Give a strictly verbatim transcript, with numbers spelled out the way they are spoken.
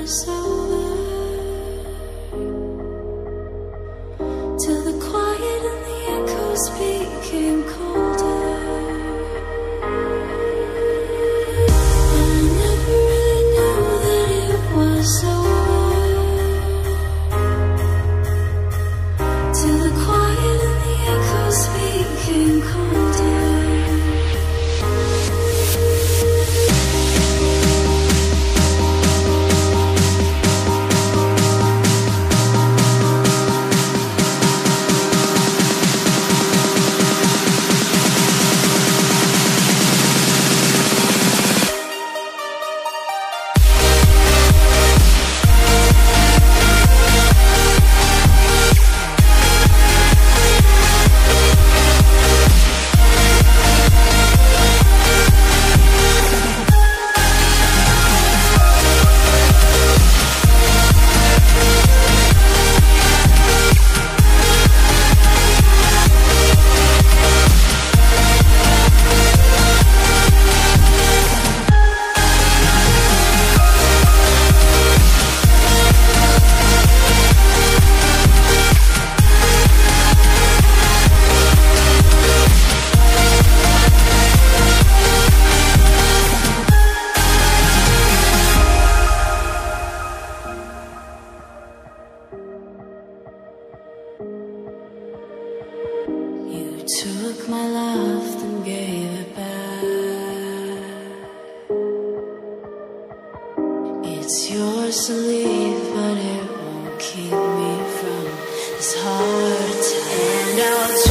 was over, till the quiet and the echoes became colder. And I never really knew that it was over, till the quiet and the echoes became colder. Took my love and gave it back. It's yours to leave, but it won't keep me from this hard time. And I'll